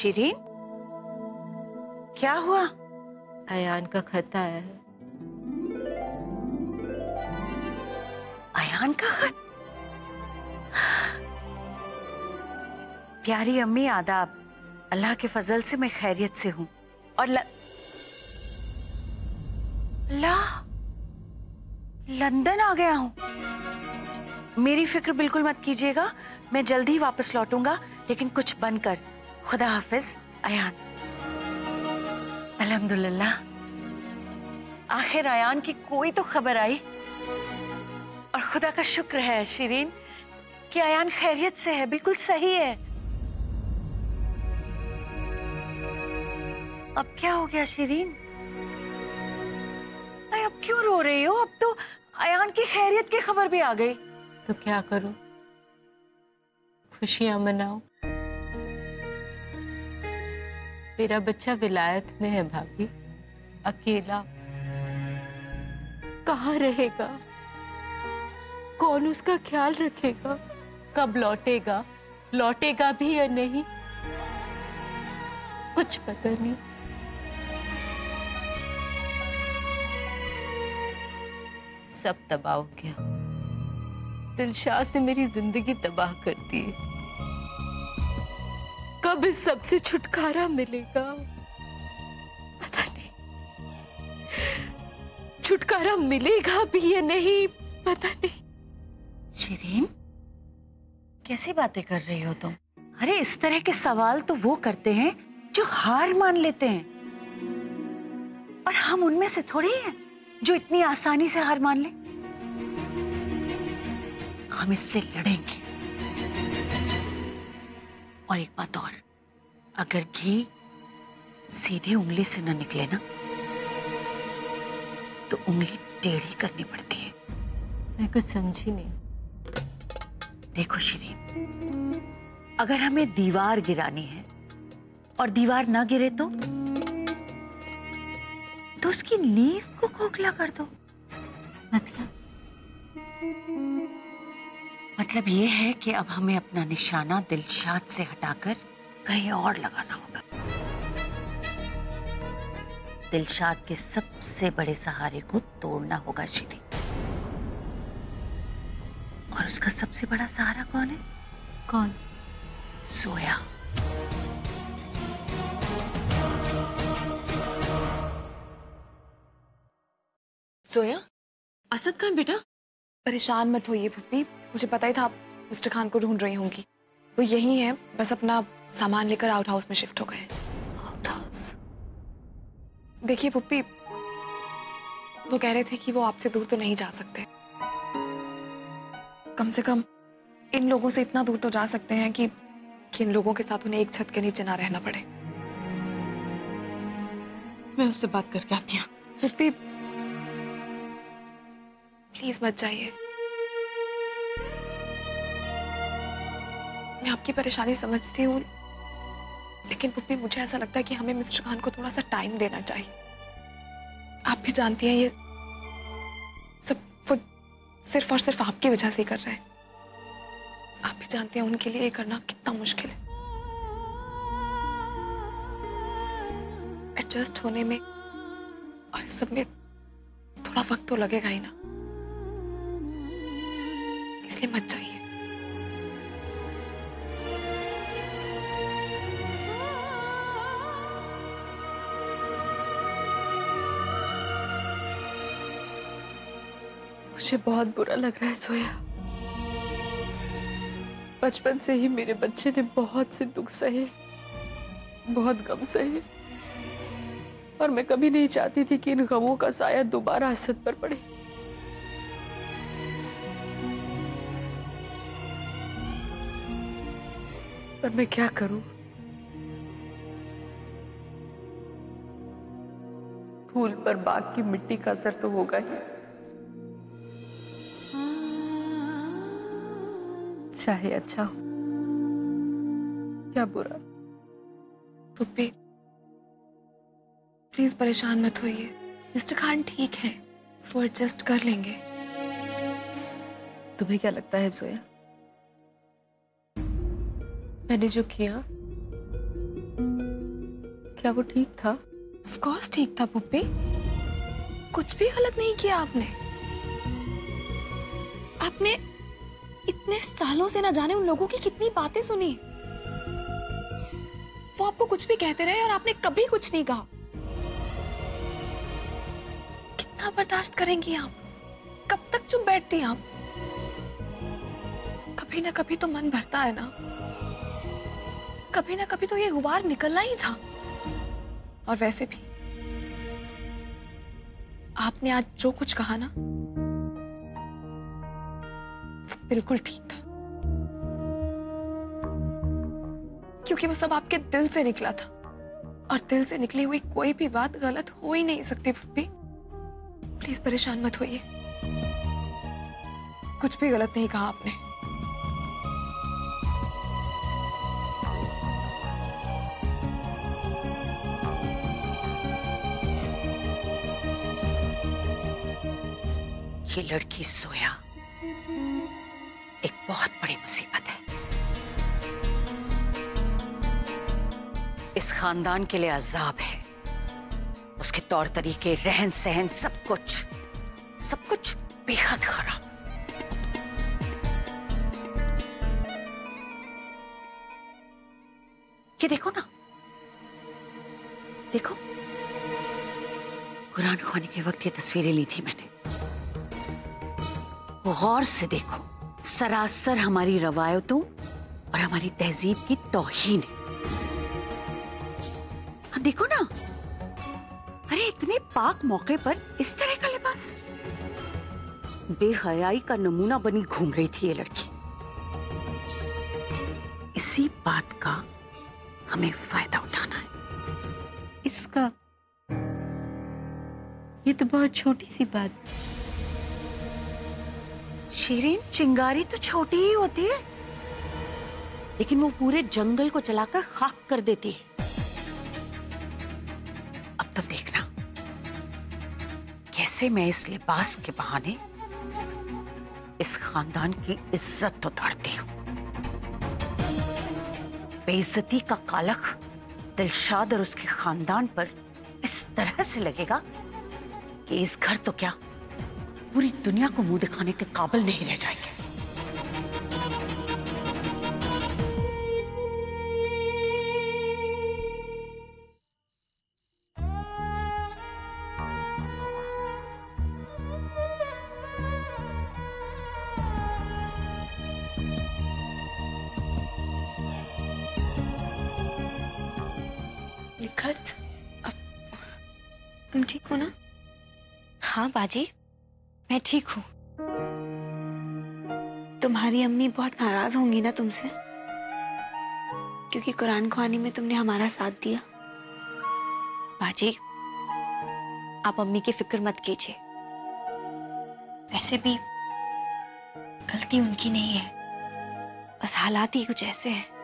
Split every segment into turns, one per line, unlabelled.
शिरीन, क्या हुआ?
अयान का खत आया है।
अयान का खत? प्यारी अम्मी आदाब। अल्लाह के फजल से मैं खैरियत से हूँ और लंदन आ गया हूँ। मेरी फिक्र बिल्कुल मत कीजिएगा, मैं जल्दी ही वापस लौटूंगा, लेकिन कुछ बनकर। खुदा हाफिज अयान। अल्हम्दुलिल्लाह, आखिर अयान की कोई तो खबर आई और खुदा का शुक्र है शिरीन कि अयान खैरियत से है, बिल्कुल सही है। अब क्या हो गया शिरीन? अरे अब क्यों रो रही हो? अब तो अयान की खैरियत की खबर भी आ गई।
तो क्या करूं? खुशियां मनाओ। मेरा बच्चा विलायत में है भाभी, अकेला। कहाँ रहेगा? कौन उसका ख्याल रखेगा? कब लौटेगा? लौटेगा भी या नहीं, कुछ पता नहीं। सब तबाह हो गया। दिलशाद ने मेरी जिंदगी तबाह कर दी। कब इस सब से छुटकारा मिलेगा पता नहीं। छुटकारा मिलेगा भी या नहीं पता नहीं।
शिरीन, कैसी बातें कर रही हो तुम? अरे इस तरह के सवाल तो वो करते हैं जो हार मान लेते हैं, और हम उनमें से थोड़ी हैं जो इतनी आसानी से हार मान लें। हम इससे लड़ेंगे। और एक बात और, अगर घी सीधे उंगली से न निकले ना, तो उंगली टेढ़ी करनी पड़ती है।
मैं कुछ समझी नहीं।
देखो शिरीन, अगर हमें दीवार गिरानी है और दीवार ना गिरे तो उसकी नींव को खोखला कर दो। मतलब ये है कि अब हमें अपना निशाना दिलशाद से हटाकर कहीं और लगाना होगा। दिलशाद के सबसे बड़े सहारे को तोड़ना होगा शिरीन। और उसका सबसे बड़ा सहारा कौन है?
कौन?
जोया।
जोया, असद कहाँ बेटा? परेशान मत होइए पुप्पी, मुझे पता ही था आप मिस्टर खान को ढूंढ रही होंगी। वो यही है, बस अपना सामान लेकर आउट हाउस में शिफ्ट हो गए।
Out house?
देखिए पुप्पी, वो कह रहे थे कि वो आपसे दूर तो नहीं जा सकते। कम से कम इन लोगों से इतना दूर तो जा सकते हैं कि इन लोगों के साथ उन्हें एक छत के नीचे ना रहना पड़े।
मैं उससे बात करके आती हूँ।
पुप्पी प्लीज मत जाइए। मैं आपकी परेशानी समझती हूँ, लेकिन पुप्पी मुझे ऐसा लगता है कि हमें मिस्टर खान को थोड़ा सा टाइम देना चाहिए। आप भी जानती हैं ये सब वो सिर्फ और सिर्फ आपकी वजह से ही कर रहे हैं। आप भी जानते हैं उनके लिए ये करना कितना मुश्किल है। एडजस्ट होने में और इस सब में थोड़ा वक्त तो लगेगा ही ना, इसलिए मत जाइए।
मुझे बहुत बुरा लग रहा है जोया। बचपन से ही मेरे बच्चे ने बहुत से दुख सहे, बहुत गम सहे, और मैं कभी नहीं चाहती थी कि इन गमों का साया दोबारा असद पर पड़े। पर मैं क्या करूं? फूल पर बाग की मिट्टी का असर तो होगा ही, चाहे अच्छा हो या बुरा।
पुप्पी प्लीज परेशान मत होइए, मिस्टर खान ठीक है, वो एडजस्ट कर लेंगे।
तुम्हें क्या लगता है जोया, मैंने जो किया क्या वो ठीक था?
ऑफ कोर्स ठीक था पुप्पी, कुछ भी गलत नहीं किया आपने। आपने इतने सालों से ना जाने उन लोगों की कितनी बातें सुनी। वो आपको कुछ भी कहते रहे और आपने कभी कुछ नहीं कहा। कितना बर्दाश्त करेंगी आप? कब तक चुप बैठती हैं आप? कभी ना कभी तो मन भरता है ना, कभी ना कभी तो ये गुबार निकलना ही था। और वैसे भी आपने आज जो कुछ कहा ना, बिल्कुल ठीक था, क्योंकि वो सब आपके दिल से निकला था। और दिल से निकली हुई कोई भी बात गलत हो ही नहीं सकती पुप्पी। प्लीज परेशान मत होइए, कुछ भी गलत नहीं कहा आपने।
ये लड़की सोया एक बहुत बड़ी मुसीबत है। इस खानदान के लिए अजाब है। उसके तौर तरीके, रहन सहन, सब कुछ बेहद खराब। ये देखो ना, देखो, कुरान ख्वानी के वक्त ये तस्वीरें ली थी मैंने। गौर से देखो, सरासर हमारी रवायतों और हमारी तहजीब की तौहीन है। हाँ देखो ना, अरे इतने पाक मौके पर इस तरह का लिबास। बेहयाई का नमूना बनी घूम रही थी ये लड़की। इसी बात का हमें फायदा उठाना है।
इसका? ये तो बहुत छोटी सी बात।
शीरीन, चिंगारी तो छोटी ही होती है, लेकिन वो पूरे जंगल को जलाकर खाक कर देती है। अब तो देखना कैसे मैं इस लिबास के बहाने इस खानदान की इज्जत उतारती हूँ। बेइज्जती का कालख दिलशाद और उसके खानदान पर इस तरह से लगेगा कि इस घर तो क्या, पूरी दुनिया को मुंह दिखाने के काबिल नहीं रह जाएंगे।
निखत, अब तुम ठीक हो ना?
हाँ बाजी, मैं ठीक हूँ।
तुम्हारी अम्मी बहुत नाराज होंगी ना तुमसे, क्योंकि कुरान ख्वानी में तुमने हमारा साथ दिया।
बाजी, आप अम्मी की फिक्र मत कीजिए। वैसे भी गलती उनकी नहीं है, बस हालात ही कुछ ऐसे हैं।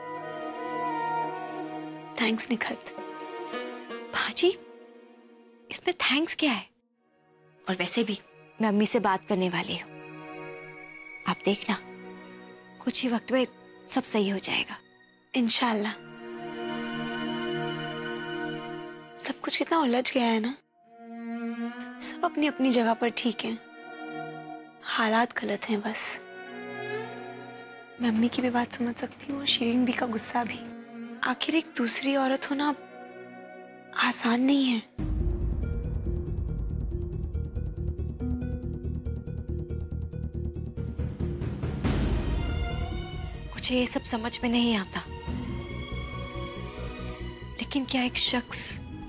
थैंक्स निखत।
बाजी, इसमें थैंक्स क्या है? और वैसे भी मैं अम्मी से बात करने वाली हूँ। आप देखना, कुछ ही वक्त में सब सही हो जाएगा
इंशाल्लाह। सब कुछ कितना उलझ गया है ना। सब अपनी अपनी जगह पर ठीक हैं, हालात गलत हैं बस। मैं अम्मी की भी बात समझ सकती हूँ, शीरीन भी का गुस्सा भी। आखिर एक दूसरी औरत होना आसान नहीं है।
मुझे ये सब समझ में नहीं आता, लेकिन क्या एक शख्स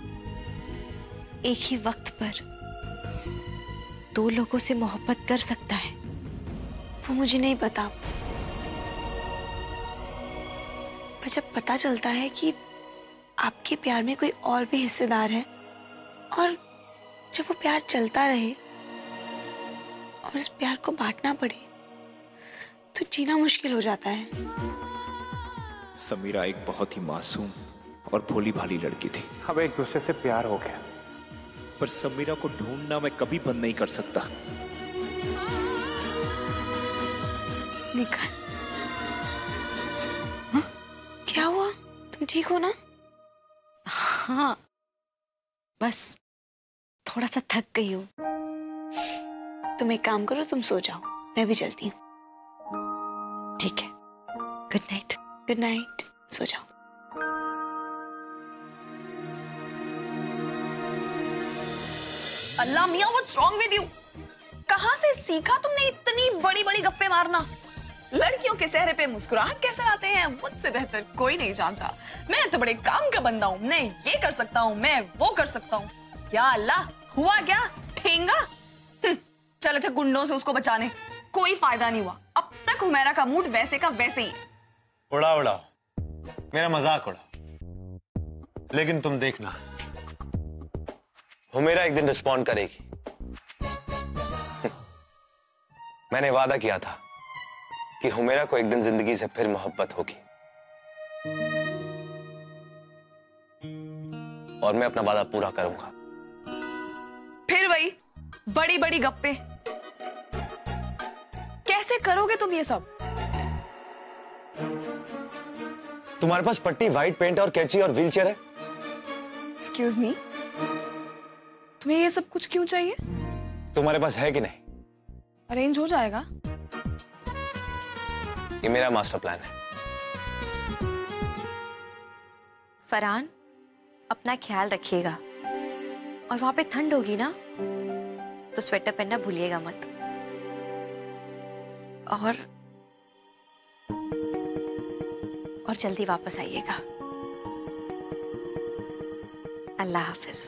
एक ही वक्त पर दो लोगों से मोहब्बत कर सकता है?
वो मुझे नहीं पता, पर जब पता चलता है कि आपके प्यार में कोई और भी हिस्सेदार है, और जब वो प्यार चलता रहे और इस प्यार को बांटना पड़े, तो जीना मुश्किल हो जाता है।
समीरा एक बहुत ही मासूम और भोली भाली लड़की थी।
अब एक दूसरे से प्यार हो गया,
पर समीरा को ढूंढना मैं कभी बंद नहीं कर सकता।
निखत, क्या हुआ? तुम ठीक हो ना?
हाँ, बस थोड़ा सा थक गई हूँ। तुम एक काम करो, तुम सो जाओ, मैं भी चलती हूँ। ठीक है, गुड नाइट। गुड नाइट, सो जाओ।
अल्लाह मियां, व्हाट्स रॉन्ग विद यू? कहाँ से सीखा तुमने इतनी बड़ी बड़ी गप्पे मारना? लड़कियों के चेहरे पे मुस्कुराहट कैसे लाते हैं मुझसे बेहतर कोई नहीं जानता। मैं तो बड़े काम का बंदा हूँ, मैं ये कर सकता हूँ, मैं वो कर सकता हूँ। या अल्लाह, हुआ क्या? ठेंगा? चले थे गुंडों से उसको बचाने, कोई फायदा नहीं हुआ। अब तक हुमैरा का मूड वैसे का वैसे ही।
उड़ाओ, मेरा मजाक उड़ाओ, लेकिन तुम देखना, हुमैरा एक दिन रिस्पॉन्ड करेगी। मैंने वादा किया था कि हुमैरा को एक दिन जिंदगी से फिर मोहब्बत होगी, और मैं अपना वादा पूरा करूंगा।
फिर वही बड़ी बड़ी गप्पे, कैसे करोगे तुम ये सब?
तुम्हारे पास पट्टी, व्हाइट पेंट और कैंची और व्हीलचेयर है?
एक्सक्यूज मी, तुम्हें ये सब कुछ क्यों चाहिए?
तुम्हारे पास है कि नहीं?
अरेंज हो जाएगा।
ये मेरा मास्टर प्लान है।
फरहान, अपना ख्याल रखिएगा, और वहां पे ठंड होगी ना तो स्वेटर पहनना भूलिएगा मत। और जल्दी वापस आइएगा। अल्लाह हाफिज।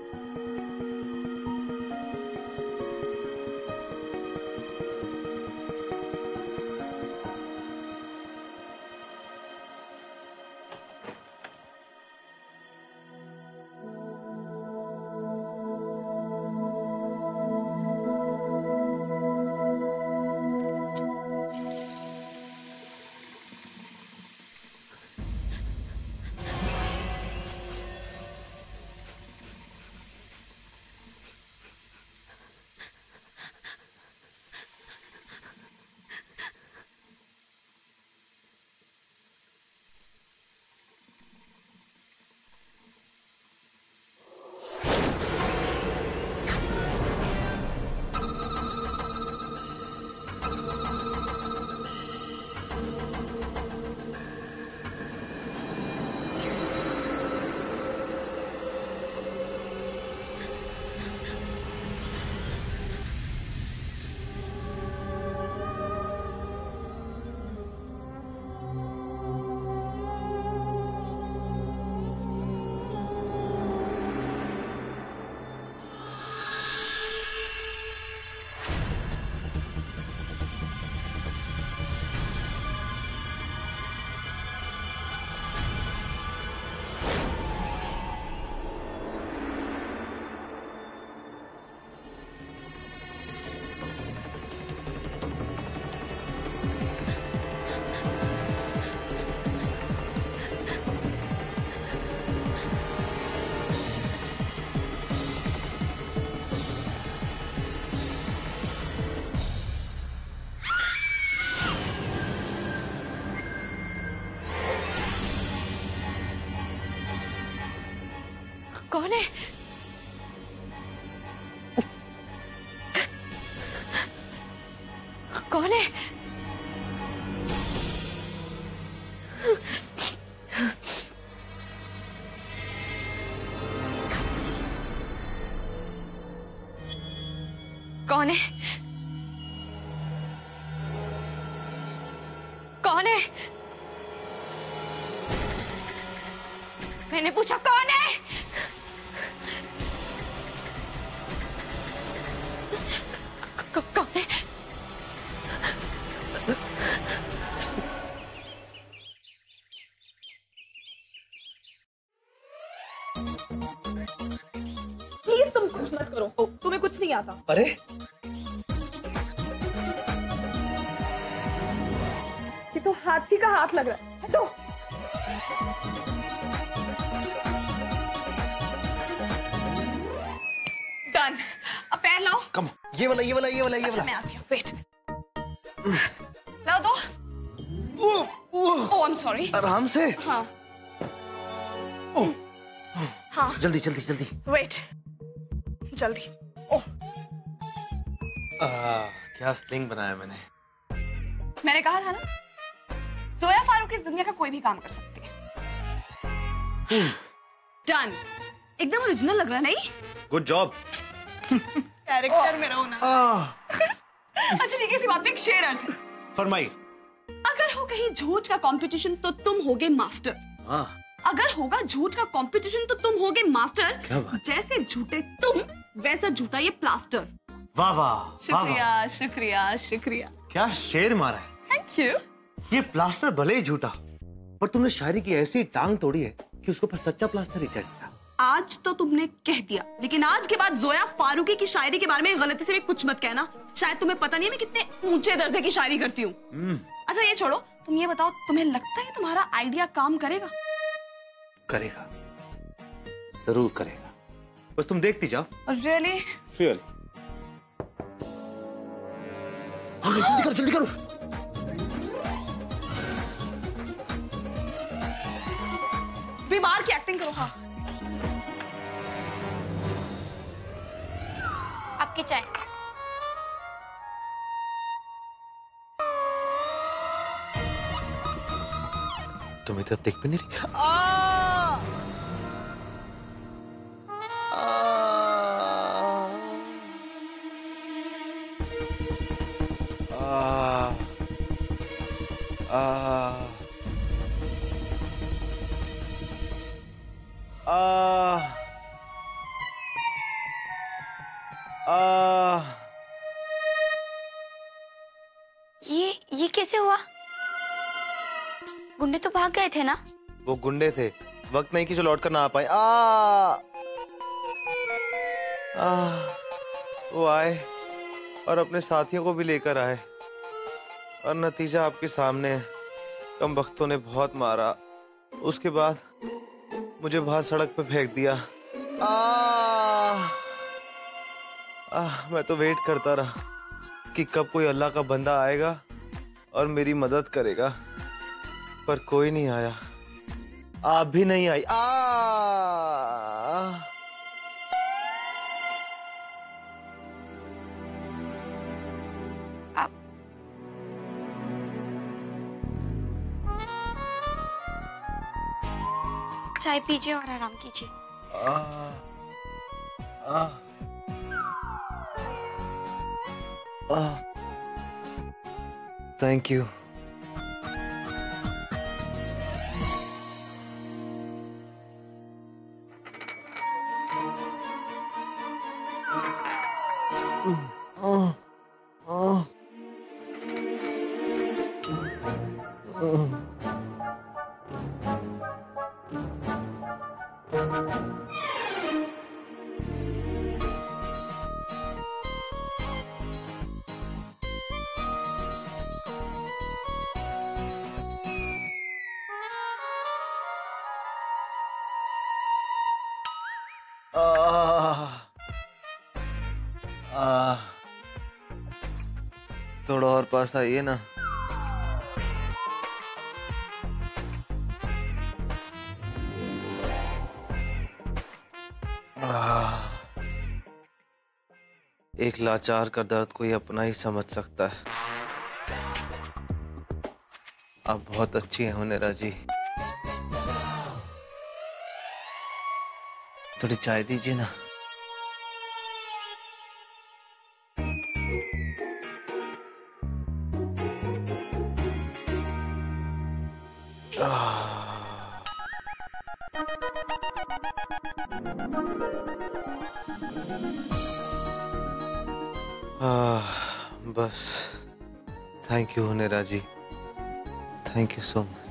कौन है? कौन है? कौन है? कौन है? मैंने पूछा कौन है? कौन है?
प्लीज तुम कुछ मत करो, तुम्हें कुछ नहीं आता।
अरे
ये तो हाथी का हाथ लग रहा है। हटो। डन। अब पैर लाओ।
कम, ये वाला
अच्छा, मैं आती हूँ, वेट। लाओ दो। Oh, I am sorry.
आराम से।
हाँ। हाँ
जल्दी जल्दी जल्दी।
वेट, जल्दी। ओह
क्या स्लिंग बनाया मैंने।
मैंने कहा था ना, जोया फारूक इस दुनिया का कोई भी काम कर सकती है। डन। एकदम ओरिजिनल लग रहा नहीं?
Good job.
कैरेक्टर में रहो ना। अच्छा ठीक है, इसी बात पे एक शेर अर्ज है।
फरमाइए।
अगर हो कहीं झूठ का कंपटीशन तो तुम होगे मास्टर। अगर होगा झूठ का कंपटीशन तो तुम होगे मास्टर।
क्या बात?
जैसे झूठे तुम वैसा झूठा ये प्लास्टर।
वाह वाह,
शुक्रिया शुक्रिया शुक्रिया।
क्या शेर मारा है।
Thank you.
ये प्लास्टर भले ही झूठा, पर तुमने शायरी की ऐसी टांग तोड़ी है कि उसके ऊपर सच्चा प्लास्टर ही चढ़ गया।
आज तो तुमने कह दिया, लेकिन आज के बाद जोया फारूकी की शायरी के बारे में गलती से भी कुछ मत कहना। शायद तुम्हें पता नहीं है मैं कितने ऊंचे दर्जे की शायरी करती हूँ। अच्छा ये छोड़ो, तुम ये बताओ, तुम्हें लगता है तुम्हारा आइडिया काम करेगा?
करेगा, जरूर करेगा, बस तुम देखती जाओ।
रियली?
रियली। जल्दी करो जल्दी करो।
बीमार की एक्टिंग करो। हाँ
आपकी चाय।
तुम इधर देख भी नहीं रही।
ये कैसे हुआ? गुंडे तो भाग गए थे ना?
वो गुंडे थे, वक्त नहीं कि जो लौट कर ना आ पाए। वो आए और अपने साथियों को भी लेकर आए और नतीजा आपके सामने है। कम वक्तों ने बहुत मारा, उसके बाद मुझे बाहर सड़क पे फेंक दिया। मैं तो वेट करता रहा कि कब कोई अल्लाह का बंदा आएगा और मेरी मदद करेगा, पर कोई नहीं आया। आप भी नहीं आई।
चाय पीजिए और आराम कीजिए।
Thank you. थोड़ा और पास आइए ना। एक लाचार का दर्द कोई अपना ही समझ सकता है। आप बहुत अच्छी हैं हुनैरा जी। थोड़ी चाय दीजिए ना। बस thank you Hunaira ji, thank you so much.